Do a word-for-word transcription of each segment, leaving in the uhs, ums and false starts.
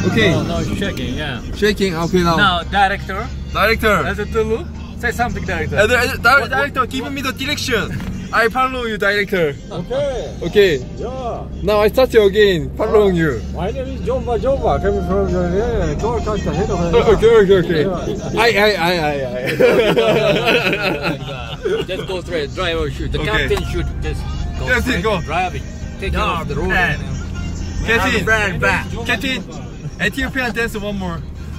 Okay. No, no, it's shaking, yeah. Shaking. Okay, now. Now, director. Director. As a Tulu. Say something, director. Uh, di- di- director, give me the direction. I follow you, director. Okay. Okay. Yeah. Now I start you again, following you. My name is Jomba Jomba, coming from your uh, door country, head of the Okay, okay, okay. I, I, I, I, I. Just go straight. Driver shoot. The Okay. captain should just go Yes, straight. go. Driving. Taking off the road. man. Captain, Back, back. Captain, Ethiopian dance one more.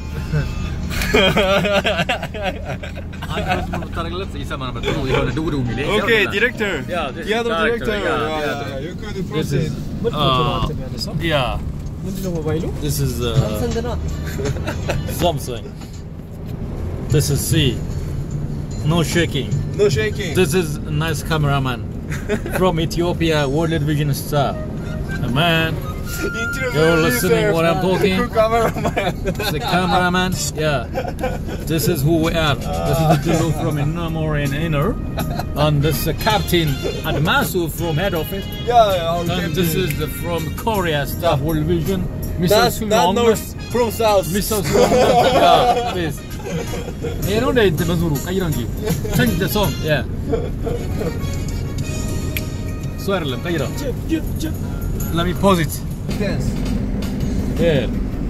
Okay, director. Yeah, this The other is director. director, yeah, Yeah, yeah. yeah. You could This proceed. is uh, yeah. This is uh, something. This is C. No shaking. No shaking. This is a nice cameraman from Ethiopia, World Television star. A man. You're listening what I'm talking? The cameraman, yeah. This is who we are. This is the Tulu from Inamor and Inner. And this is the captain Admasu from head office. Yeah, yeah, our And captain. this is the, from Korea staff World Vision. Mister Not, not north, from south. Mister Yeah, please. You know the Mazuru, Kairangi. Change the song, yeah. Swearlam, Kaira. Let me pause it. Dance. Yeah.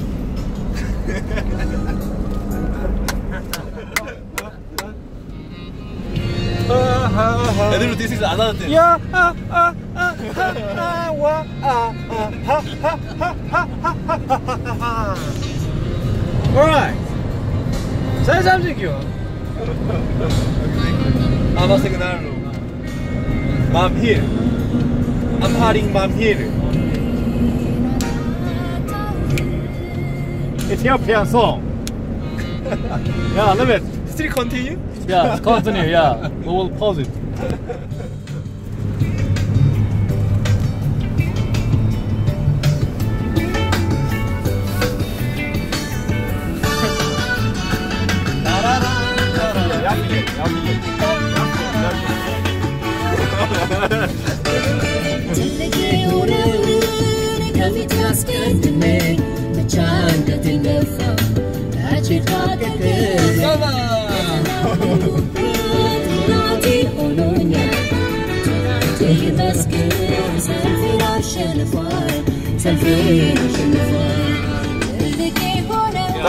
And this is another thing. Yeah. Ah, ah, ah, ah, wa, ah, ah, ha, ha, ha, ha, ha, ha, ha. All right. Say something, you. I'm a signal. I'm here. I'm hiding. I'm here. Ethiopian song. Yeah, I love it. Still continue? Yeah, continue, yeah. We will pause it. Come to ask me, my child, that in the phone, that you talk